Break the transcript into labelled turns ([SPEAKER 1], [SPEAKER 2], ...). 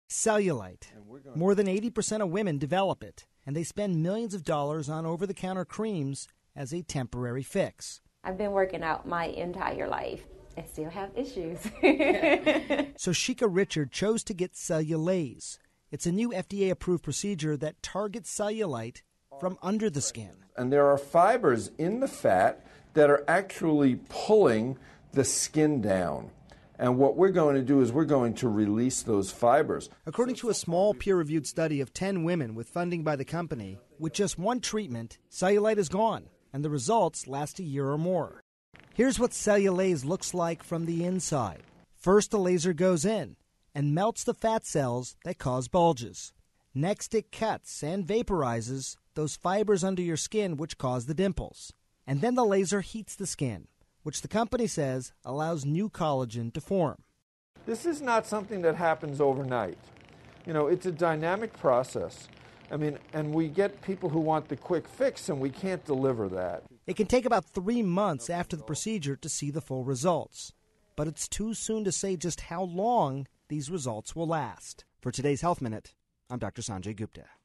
[SPEAKER 1] Cellulite. More than 80% of women develop it, and they spend millions of dollars on over-the-counter creams as a temporary fix.
[SPEAKER 2] I've been working out my entire life and still have issues.
[SPEAKER 1] So Sheikah Richard chose to get cellulase. It's a new FDA-approved procedure that targets cellulite from under the skin.
[SPEAKER 3] And there are fibers in the fat that are actually pulling the skin down. And what we're going to do is we're going to release those fibers.
[SPEAKER 1] According to a small peer-reviewed study of 10 women with funding by the company, with just one treatment, cellulite is gone, and the results last a year or more. Here's what cellulase looks like from the inside. First, the laser goes in and melts the fat cells that cause bulges. Next, it cuts and vaporizes those fibers under your skin which cause the dimples. And then the laser heats the skin, which the company says allows new collagen to form.
[SPEAKER 3] This is not something that happens overnight. It's a dynamic process. And we get people who want the quick fix, and we can't deliver that.
[SPEAKER 1] It can take about 3 months after the procedure to see the full results. But it's too soon to say just how long these results will last. For today's Health Minute, I'm Dr. Sanjay Gupta.